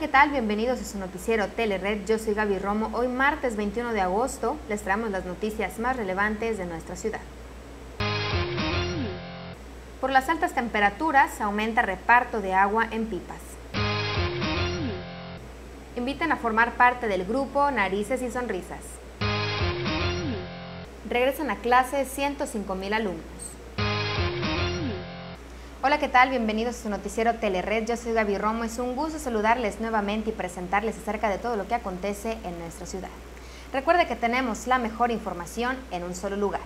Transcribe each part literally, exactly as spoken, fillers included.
¿qué tal? Bienvenidos a su noticiero Telered. Yo soy Gaby Romo. Hoy martes veintiuno de agosto les traemos las noticias más relevantes de nuestra ciudad. Por las altas temperaturas aumenta reparto de agua en pipas. Invitan a formar parte del grupo Narices y Sonrisas. Regresan a clase ciento cinco mil alumnos. Hola, ¿qué tal? Bienvenidos a su noticiero Telered. Yo soy Gaby Romo. Es un gusto saludarles nuevamente y presentarles acerca de todo lo que acontece en nuestra ciudad. Recuerde que tenemos la mejor información en un solo lugar.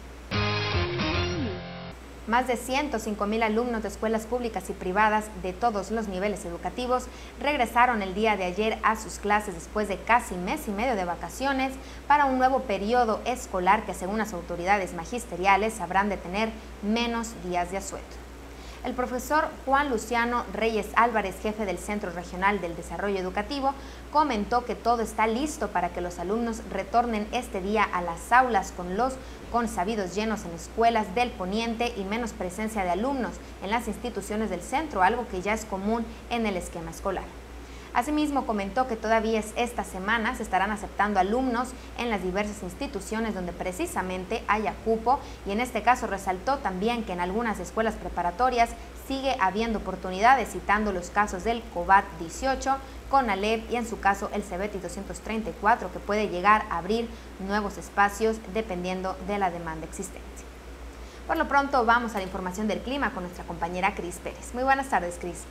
Más de ciento cinco mil alumnos de escuelas públicas y privadas de todos los niveles educativos regresaron el día de ayer a sus clases después de casi mes y medio de vacaciones para un nuevo periodo escolar que, según las autoridades magisteriales, habrán de tener menos días de asueto. El profesor Juan Luciano Reyes Álvarez, jefe del Centro Regional del Desarrollo Educativo, comentó que todo está listo para que los alumnos retornen este día a las aulas con los consabidos llenos en escuelas del poniente y menos presencia de alumnos en las instituciones del centro, algo que ya es común en el esquema escolar. Asimismo, comentó que todavía esta semana se estarán aceptando alumnos en las diversas instituciones donde precisamente haya cupo, y en este caso resaltó también que en algunas escuelas preparatorias sigue habiendo oportunidades, citando los casos del COVAD dieciocho, CONALEP y en su caso el CEBETI doscientos treinta y cuatro, que puede llegar a abrir nuevos espacios dependiendo de la demanda existente. Por lo pronto vamos a la información del clima con nuestra compañera Cris Pérez. Muy buenas tardes, Cris.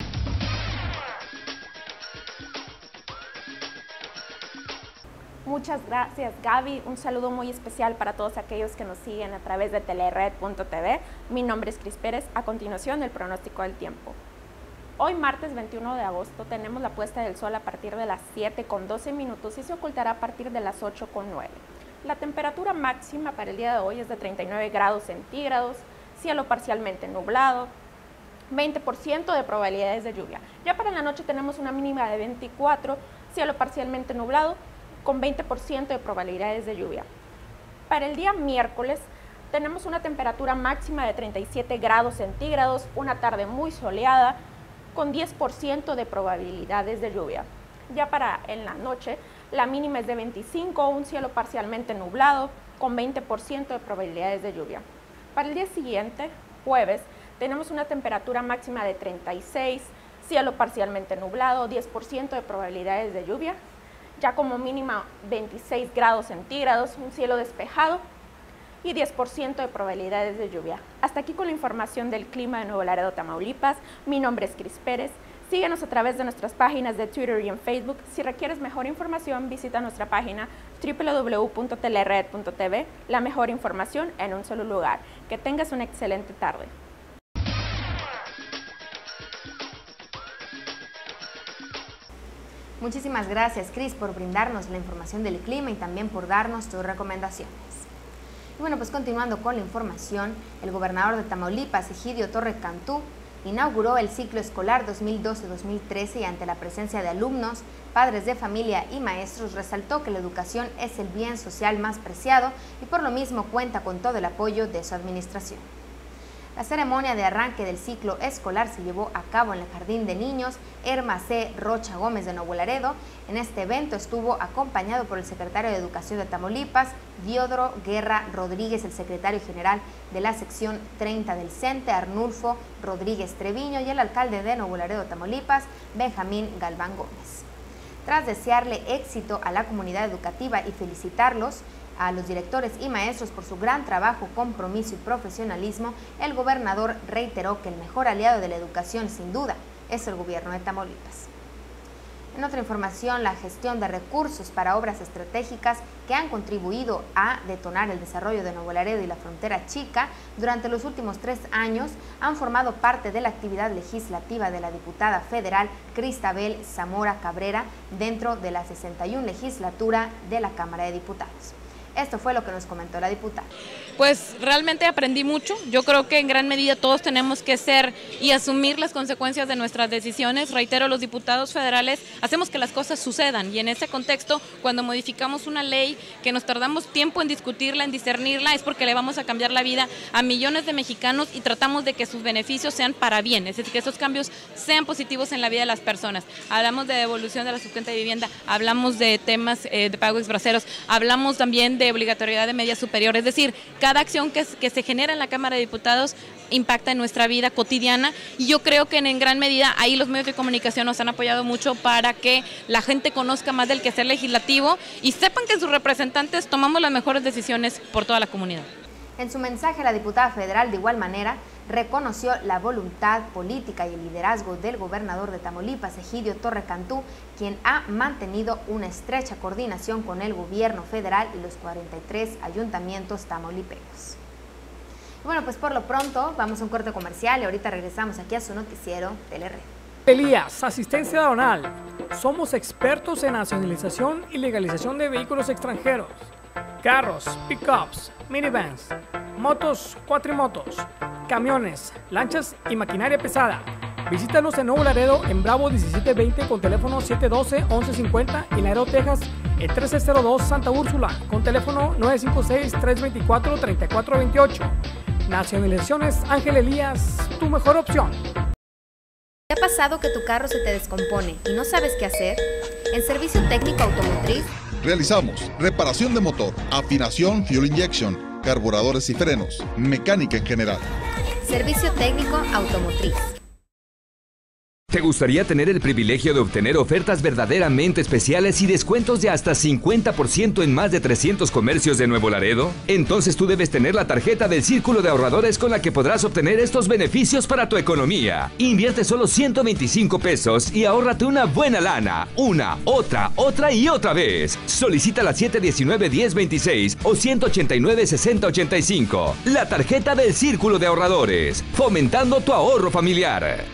Muchas gracias, Gaby. Un saludo muy especial para todos aquellos que nos siguen a través de telered punto t v. Mi nombre es Cris Pérez. A continuación, el pronóstico del tiempo. Hoy, martes veintiuno de agosto, tenemos la puesta del sol a partir de las siete con doce minutos y se ocultará a partir de las ocho con nueve. La temperatura máxima para el día de hoy es de treinta y nueve grados centígrados, cielo parcialmente nublado, veinte por ciento de probabilidades de lluvia. Ya para la noche tenemos una mínima de veinticuatro, cielo parcialmente nublado, con veinte por ciento de probabilidades de lluvia. Para el día miércoles tenemos una temperatura máxima de treinta y siete grados centígrados, una tarde muy soleada, con diez por ciento de probabilidades de lluvia. Ya para en la noche, la mínima es de veinticinco, un cielo parcialmente nublado, con veinte por ciento de probabilidades de lluvia. Para el día siguiente, jueves, tenemos una temperatura máxima de treinta y seis, cielo parcialmente nublado, diez por ciento de probabilidades de lluvia. Ya como mínima veintiséis grados centígrados, un cielo despejado y diez por ciento de probabilidades de lluvia. Hasta aquí con la información del clima de Nuevo Laredo, Tamaulipas. Mi nombre es Cris Pérez. Síguenos a través de nuestras páginas de Twitter y en Facebook. Si requieres mejor información, visita nuestra página doble u doble u doble u punto telered punto t v. La mejor información en un solo lugar. Que tengas una excelente tarde. Muchísimas gracias, Cris, por brindarnos la información del clima y también por darnos tus recomendaciones. Y bueno, pues continuando con la información, el gobernador de Tamaulipas, Egidio Torre Cantú, inauguró el ciclo escolar dos mil doce dos mil trece y ante la presencia de alumnos, padres de familia y maestros resaltó que la educación es el bien social más preciado y por lo mismo cuenta con todo el apoyo de su administración. La ceremonia de arranque del ciclo escolar se llevó a cabo en el Jardín de Niños Herma C. Rocha Gómez de Nuevo Laredo. En este evento estuvo acompañado por el secretario de Educación de Tamaulipas, Diodoro Guerra Rodríguez, el secretario general de la sección treinta del CENTE, Arnulfo Rodríguez Treviño, y el alcalde de Nuevo Laredo, Tamaulipas, Benjamín Galván Gómez. Tras desearle éxito a la comunidad educativa y felicitarlos a los directores y maestros por su gran trabajo, compromiso y profesionalismo, el gobernador reiteró que el mejor aliado de la educación, sin duda, es el gobierno de Tamaulipas. En otra información, la gestión de recursos para obras estratégicas que han contribuido a detonar el desarrollo de Nuevo Laredo y la frontera chica durante los últimos tres años han formado parte de la actividad legislativa de la diputada federal Cristabel Zamora Cabrera dentro de la sesenta y una legislatura de la Cámara de Diputados. Esto fue lo que nos comentó la diputada. Pues realmente aprendí mucho. Yo creo que en gran medida todos tenemos que ser y asumir las consecuencias de nuestras decisiones. Reitero, los diputados federales hacemos que las cosas sucedan y en ese contexto, cuando modificamos una ley que nos tardamos tiempo en discutirla, en discernirla, es porque le vamos a cambiar la vida a millones de mexicanos y tratamos de que sus beneficios sean para bien, es decir, que esos cambios sean positivos en la vida de las personas. Hablamos de devolución de la sustenta de vivienda, hablamos de temas eh, de pago exbraceros, hablamos también de obligatoriedad de media superior, es decir, cada acción que, que se genera en la Cámara de Diputados impacta en nuestra vida cotidiana y yo creo que en, en gran medida ahí los medios de comunicación nos han apoyado mucho para que la gente conozca más del quehacer legislativo y sepan que sus representantes tomamos las mejores decisiones por toda la comunidad. En su mensaje, la diputada federal de igual manera reconoció la voluntad política y el liderazgo del gobernador de Tamaulipas, Egidio Torre Cantú, quien ha mantenido una estrecha coordinación con el gobierno federal y los cuarenta y tres ayuntamientos tamaulipecos. Y bueno, pues por lo pronto vamos a un corte comercial y ahorita regresamos aquí a su noticiero Telered. Elías, asistencia aduanal. Somos expertos en nacionalización y legalización de vehículos extranjeros, carros, pickups, minivans, motos, cuatrimotos, camiones, lanchas y maquinaria pesada. Visítanos en Nuevo Laredo en Bravo diecisiete veinte con teléfono siete uno dos, once cincuenta y en Laredo, Texas en trece cero dos Santa Úrsula con teléfono nueve cinco seis, tres dos cuatro, tres cuatro dos ocho. Nacionalizaciones Ángel Elías, tu mejor opción. ¿Te ha pasado que tu carro se te descompone y no sabes qué hacer? En Servicio Técnico Automotriz realizamos reparación de motor, afinación, fuel injection, carburadores y frenos, mecánica en general. Servicio Técnico Automotriz. ¿Te gustaría tener el privilegio de obtener ofertas verdaderamente especiales y descuentos de hasta cincuenta por ciento en más de trescientos comercios de Nuevo Laredo? Entonces tú debes tener la tarjeta del Círculo de Ahorradores con la que podrás obtener estos beneficios para tu economía. Invierte solo ciento veinticinco pesos y ahórrate una buena lana. Una, otra, otra y otra vez. Solicita la siete diecinueve, diez veintiséis o ciento ochenta y nueve, sesenta ochenta y cinco. La tarjeta del Círculo de Ahorradores. Fomentando tu ahorro familiar.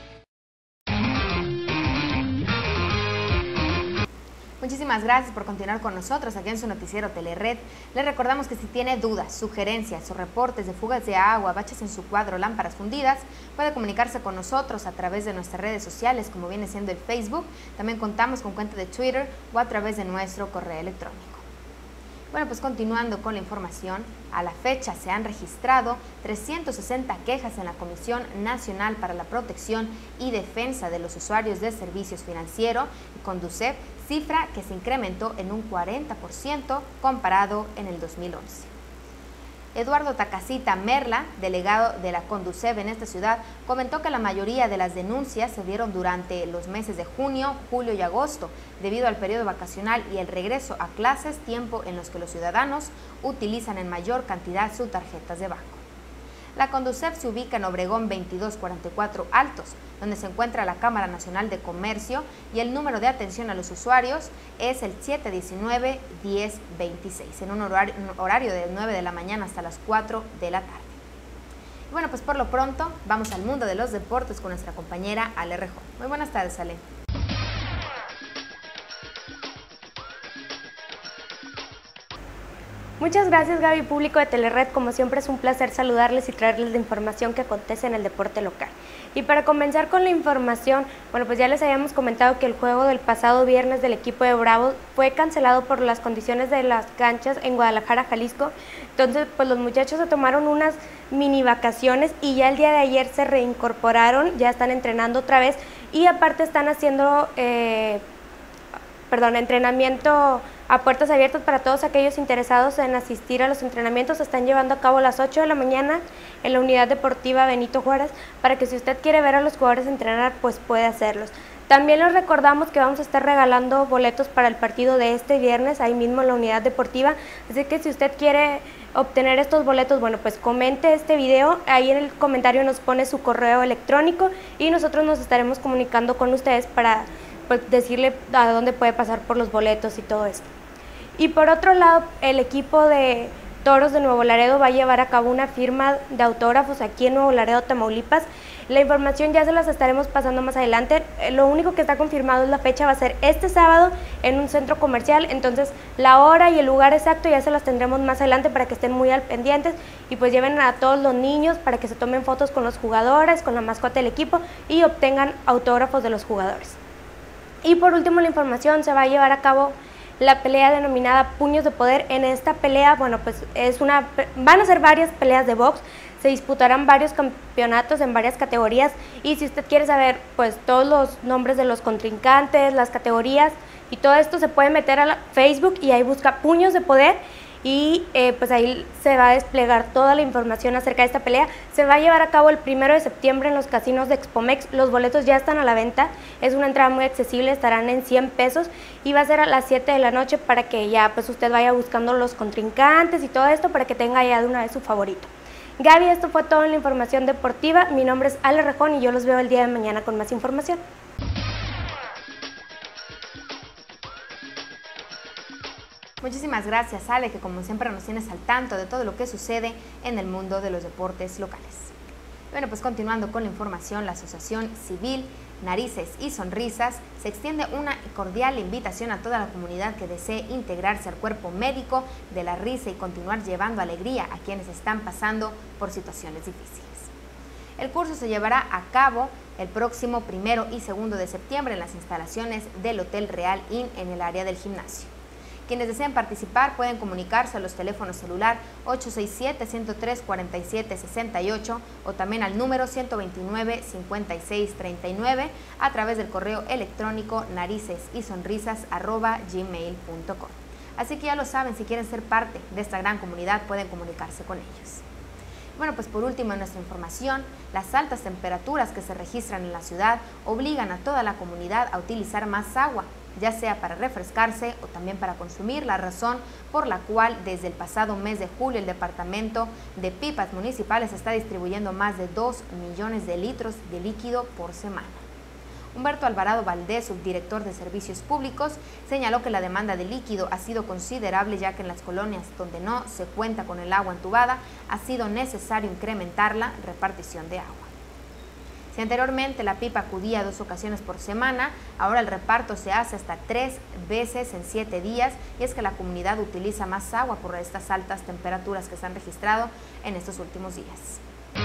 Muchísimas gracias por continuar con nosotros aquí en su noticiero Telered. Les recordamos que si tiene dudas, sugerencias o reportes de fugas de agua, baches en su cuadro, lámparas fundidas, puede comunicarse con nosotros a través de nuestras redes sociales, como viene siendo el Facebook. También contamos con cuenta de Twitter o a través de nuestro correo electrónico. Bueno, pues continuando con la información, a la fecha se han registrado trescientas sesenta quejas en la Comisión Nacional para la Protección y Defensa de los Usuarios de Servicios Financieros, Conducef, cifra que se incrementó en un cuarenta por ciento comparado en el dos mil once. Eduardo Takasita Merla, delegado de la Conducef en esta ciudad, comentó que la mayoría de las denuncias se dieron durante los meses de junio, julio y agosto, debido al periodo vacacional y el regreso a clases, tiempo en los que los ciudadanos utilizan en mayor cantidad sus tarjetas de banco. La Conducef se ubica en Obregón veintidós cuarenta y cuatro Altos, donde se encuentra la Cámara Nacional de Comercio y el número de atención a los usuarios es el siete diecinueve, diez veintiséis, en un horario, un horario de nueve de la mañana hasta las cuatro de la tarde. Y bueno, pues por lo pronto vamos al mundo de los deportes con nuestra compañera Ale Rejón. Muy buenas tardes, Ale. Muchas gracias, Gaby, público de Telered. Como siempre es un placer saludarles y traerles la información que acontece en el deporte local. Y para comenzar con la información, bueno, pues ya les habíamos comentado que el juego del pasado viernes del equipo de Bravos fue cancelado por las condiciones de las canchas en Guadalajara, Jalisco. Entonces, pues los muchachos se tomaron unas mini vacaciones y ya el día de ayer se reincorporaron, ya están entrenando otra vez y aparte están haciendo, eh, perdón, entrenamiento a puertas abiertas para todos aquellos interesados en asistir a los entrenamientos. Se están llevando a cabo a las ocho de la mañana en la unidad deportiva Benito Juárez, para que si usted quiere ver a los jugadores entrenar, pues puede hacerlos. También les recordamos que vamos a estar regalando boletos para el partido de este viernes, ahí mismo en la unidad deportiva, así que si usted quiere obtener estos boletos, bueno, pues comente este video, ahí en el comentario nos pone su correo electrónico y nosotros nos estaremos comunicando con ustedes para pues decirle a dónde puede pasar por los boletos y todo esto. Y por otro lado, el equipo de Toros de Nuevo Laredo va a llevar a cabo una firma de autógrafos aquí en Nuevo Laredo, Tamaulipas. La información ya se las estaremos pasando más adelante. Lo único que está confirmado es la fecha, va a ser este sábado en un centro comercial, entonces la hora y el lugar exacto ya se las tendremos más adelante para que estén muy al pendientes y pues lleven a todos los niños para que se tomen fotos con los jugadores, con la mascota del equipo y obtengan autógrafos de los jugadores. Y por último, la información, se va a llevar a cabo la pelea denominada Puños de Poder. En esta pelea, bueno, pues es una, van a ser varias peleas de box, se disputarán varios campeonatos en varias categorías y si usted quiere saber pues todos los nombres de los contrincantes, las categorías y todo esto, se puede meter a la Facebook y ahí busca Puños de Poder y eh, pues ahí se va a desplegar toda la información acerca de esta pelea. Se va a llevar a cabo el primero de septiembre en los casinos de Expomex, los boletos ya están a la venta, es una entrada muy accesible, estarán en cien pesos y va a ser a las siete de la noche para que ya pues usted vaya buscando los contrincantes y todo esto para que tenga ya de una vez su favorito. Gaby, esto fue todo en la información deportiva, mi nombre es Ale Rejón y yo los veo el día de mañana con más información. Muchísimas gracias, Ale, que como siempre nos tienes al tanto de todo lo que sucede en el mundo de los deportes locales. Bueno, pues continuando con la información, la Asociación Civil Narices y Sonrisas se extiende una cordial invitación a toda la comunidad que desee integrarse al cuerpo médico de la risa y continuar llevando alegría a quienes están pasando por situaciones difíciles. El curso se llevará a cabo el próximo primero y segundo de septiembre en las instalaciones del Hotel Real Inn en el área del gimnasio. Quienes deseen participar pueden comunicarse a los teléfonos celular ocho seis siete, uno cero tres, cuatro siete seis ocho o también al número ciento veintinueve, cincuenta y seis treinta y nueve a través del correo electrónico naricesysonrisas arroba gmail punto com. Así que ya lo saben, si quieren ser parte de esta gran comunidad pueden comunicarse con ellos. Bueno, pues por último en nuestra información, las altas temperaturas que se registran en la ciudad obligan a toda la comunidad a utilizar más agua, ya sea para refrescarse o también para consumir, la razón por la cual desde el pasado mes de julio el Departamento de Pipas Municipales está distribuyendo más de dos millones de litros de líquido por semana. Humberto Alvarado Valdés, subdirector de Servicios Públicos, señaló que la demanda de líquido ha sido considerable ya que en las colonias donde no se cuenta con el agua entubada ha sido necesario incrementar la repartición de agua. Si anteriormente la pipa acudía dos ocasiones por semana, ahora el reparto se hace hasta tres veces en siete días y es que la comunidad utiliza más agua por estas altas temperaturas que se han registrado en estos últimos días.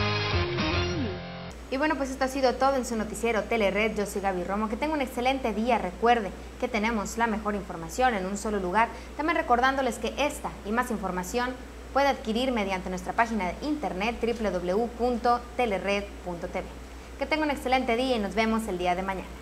Y bueno, pues esto ha sido todo en su noticiero Telered. Yo soy Gaby Romo. Que tenga un excelente día. Recuerde que tenemos la mejor información en un solo lugar. También recordándoles que esta y más información puede adquirir mediante nuestra página de internet doble u doble u doble u punto telered punto t v. Que tenga un excelente día y nos vemos el día de mañana.